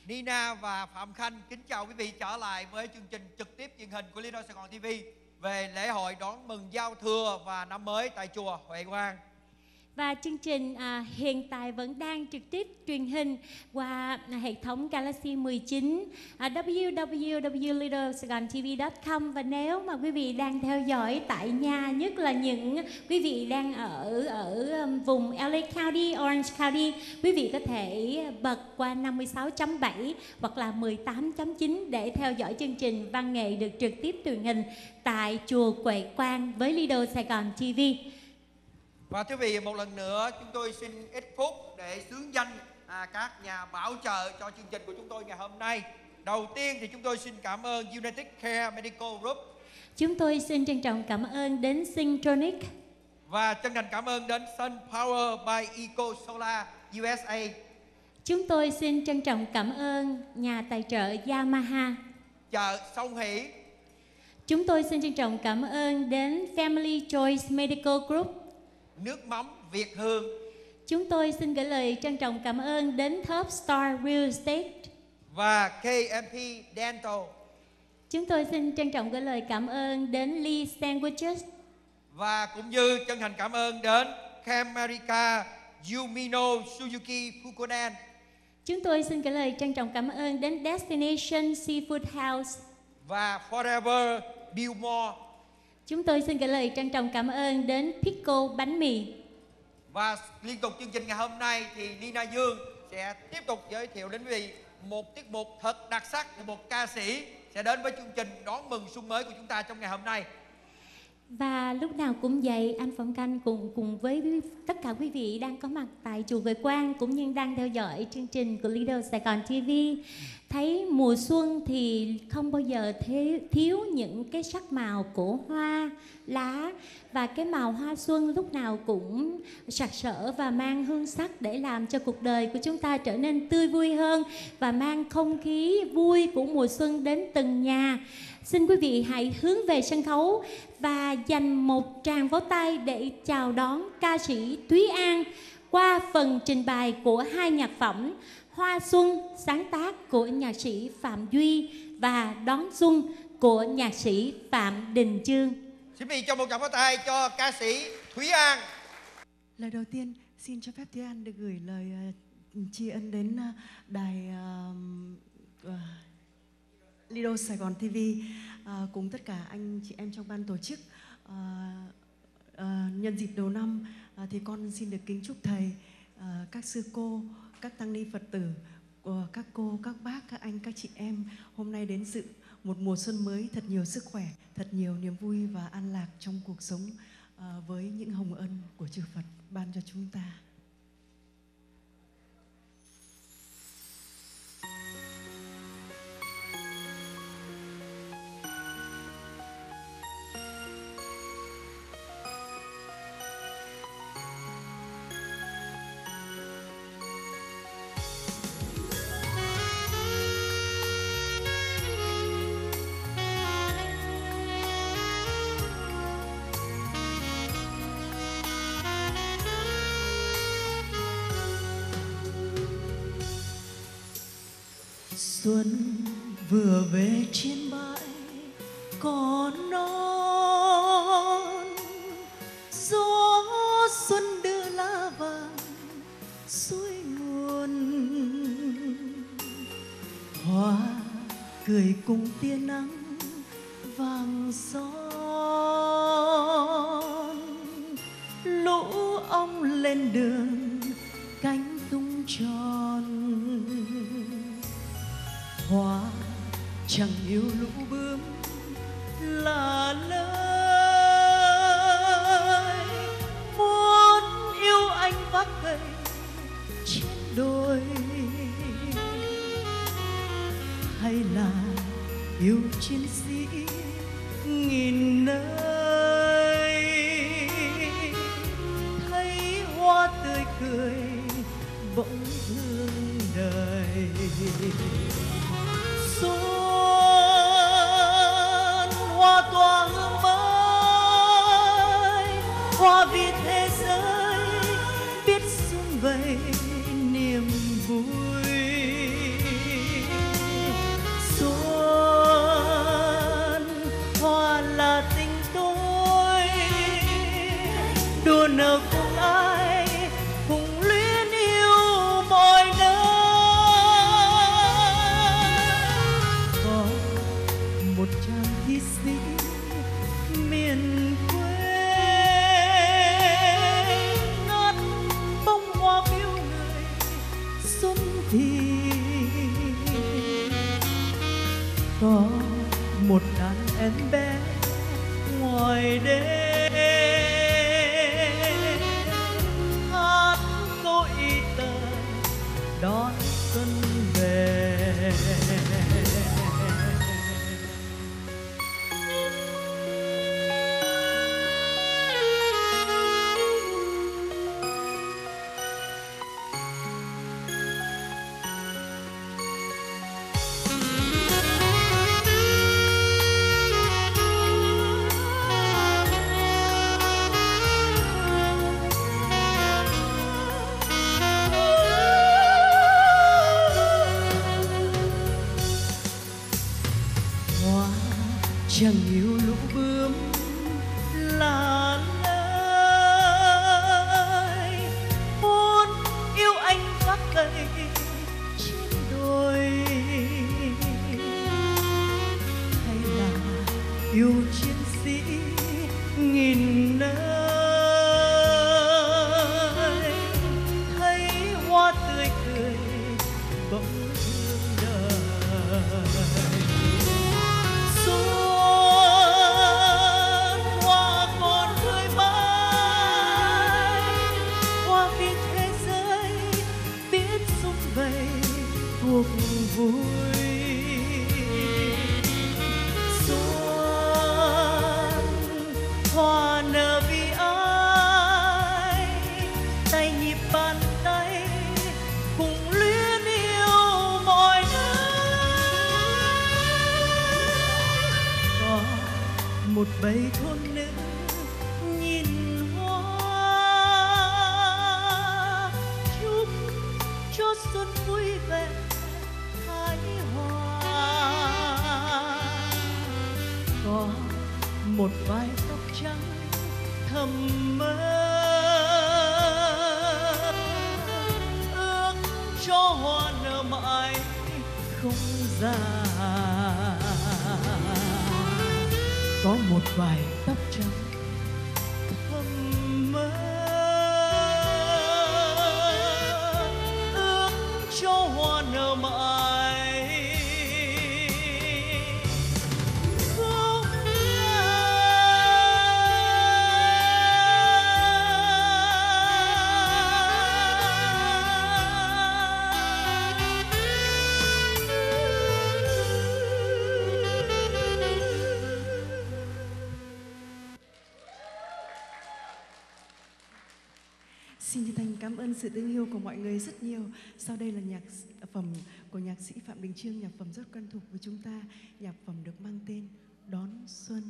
Nina và Phạm Khanh kính chào quý vị trở lại với chương trình trực tiếp truyền hình của Leader Sài Gòn TV về lễ hội đón mừng giao thừa và năm mới tại chùa Huệ Quang. Và chương trình hiện tại vẫn đang trực tiếp truyền hình qua hệ thống Galaxy 19, www.leadersaigontv.com. Và nếu mà quý vị đang theo dõi tại nhà, nhất là những quý vị đang ở vùng LA County, Orange County, quý vị có thể bật qua 56.7 hoặc là 18.9 để theo dõi chương trình văn nghệ được trực tiếp truyền hình tại chùa Huệ Quang với Leader Sài Gòn TV. Và thưa quý vị, một lần nữa chúng tôi xin ít phút để xướng danh các nhà bảo trợ cho chương trình của chúng tôi ngày hôm nay. Đầu tiên thì chúng tôi xin cảm ơn United Care Medical Group. Chúng tôi xin trân trọng cảm ơn đến Syntronic. Và chân thành cảm ơn đến Sun Power by Eco Solar USA. Chúng tôi xin trân trọng cảm ơn nhà tài trợ Yamaha. Chợ Sông Hỷ. Chúng tôi xin trân trọng cảm ơn đến Family Choice Medical Group. Nước mắm Việt Hương. Chúng tôi xin gửi lời trân trọng cảm ơn đến Top Star Real Estate. Và KMP Dental. Chúng tôi xin trân trọng gửi lời cảm ơn đến Lee Sandwiches. Và cũng như chân thành cảm ơn đến Camerica Yumino Suzuki Fukunan. Chúng tôi xin gửi lời trân trọng cảm ơn đến Destination Seafood House. Và Forever Billmore. Chúng tôi xin gửi lời trân trọng cảm ơn đến Pico bánh mì. Và liên tục chương trình ngày hôm nay thì Nina Dương sẽ tiếp tục giới thiệu đến quý vị một tiết mục thật đặc sắc của một ca sĩ sẽ đến với chương trình đón mừng xuân mới của chúng ta trong ngày hôm nay. Và lúc nào cũng vậy, anh Phạm Khanh cùng với tất cả quý vị đang có mặt tại chùa Huệ Quang cũng như đang theo dõi chương trình của Leader Sài Gòn TV. Thấy mùa xuân thì không bao giờ thiếu những cái sắc màu của hoa, lá. Và cái màu hoa xuân lúc nào cũng sặc sỡ và mang hương sắc để làm cho cuộc đời của chúng ta trở nên tươi vui hơn và mang không khí vui của mùa xuân đến từng nhà. Xin quý vị hãy hướng về sân khấu và dành một tràng vỗ tay để chào đón ca sĩ Thúy An qua phần trình bày của hai nhạc phẩm Hoa Xuân sáng tác của nhạc sĩ Phạm Duy và Đón Xuân của nhạc sĩ Phạm Đình Chương. Xin quý vị cho một tràng vỗ tay cho ca sĩ Thúy An. Lời đầu tiên xin cho phép Thúy An được gửi lời tri ân đến đài Leader Sài Gòn TV cùng tất cả anh chị em trong ban tổ chức. Nhân dịp đầu năm thì con xin được kính chúc thầy, các sư cô, các tăng ni Phật tử, các cô, các bác, các anh, các chị em hôm nay đến dự một mùa xuân mới thật nhiều sức khỏe, thật nhiều niềm vui và an lạc trong cuộc sống với những hồng ân của chư Phật ban cho chúng ta. Xuân vừa về trên bãi cỏ non, gió xuân đưa lá vàng suối nguồn, hoa cười cùng tia nắng vàng son, lũ ong lên đường cánh tung tròn, hoa chẳng yêu lũ bướm là lời, muốn yêu anh vác cây trên đồi, hay là yêu chiến sĩ nghìn nơi, thấy hoa tươi cười bỗng hương đời. Xuân hoa tỏa hương mới, hoa vì thế giới biết sum vầy niềm vui. có một đàn em bé ngoài đê hát câu ý tờ đón xuân về. Chẳng yêu lũ bướm là lời muốn yêu anh phát cây trên đồi, hay là yêu chiến sĩ nghìn nơi, thấy hoa tươi cười bỗng thương đời. Cuộc vui xuân hoa nở vì ai, tay nhịp bàn tay cùng luyến yêu mọi nơi. Có một bầy thôn nữ nhìn hoa chúc cho xuân vui vẻ hài hòa. Có một vài tóc trắng thầm mơ ước cho hoa nở mãi không già. Có một vài tóc trắng thầm mơ ước cho hoa nở mãi. Xin chân thành cảm ơn sự thương yêu của mọi người rất nhiều. Sau đây là nhạc phẩm của nhạc sĩ Phạm Đình Chương, nhạc phẩm rất quen thuộc với chúng ta, nhạc phẩm được mang tên Đón Xuân.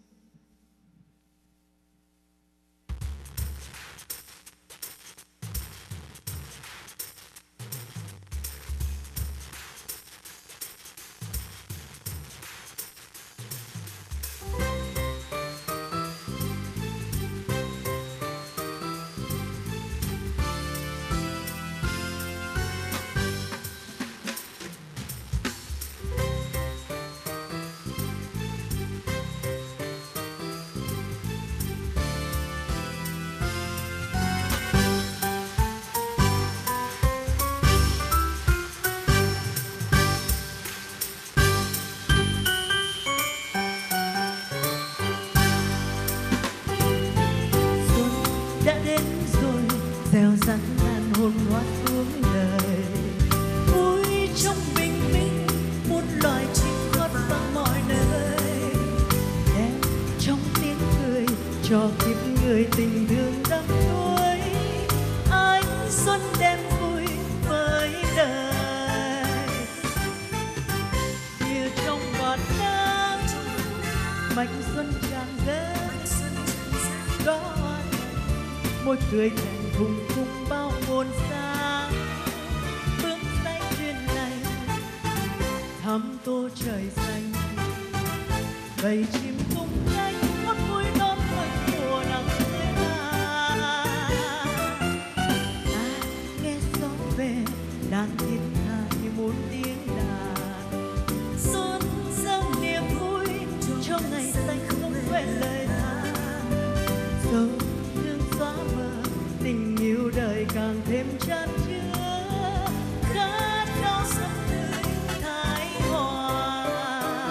Gieo rắc ngàn hồn hoa xuống đời, vui trong bình minh một loài chim hót vang mọi nơi, em trong tiếng cười cho kiếp người tình thương đắm đuối. Ánh xuân đem vui với đời, như trong vạt nắng mảnh xuân tràn dâng, đó môi cười cùng cùng bao hồn sáng, bước tay duyên này thắm tô trời xanh. Bầy chim tung cánh hót vui đón mừng mùa nắng tươi vàng. Ta nghe gió về đàn thiết tha như một tiếng đàn, xuân dâng niềm vui cho ngày xanh không quên lời tha. Dẫu thương xóa mờ tình yêu đời càng thêm chan chứa, khát khao xuân tươi thái hòa.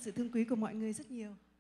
sự thương quý của mọi người rất nhiều.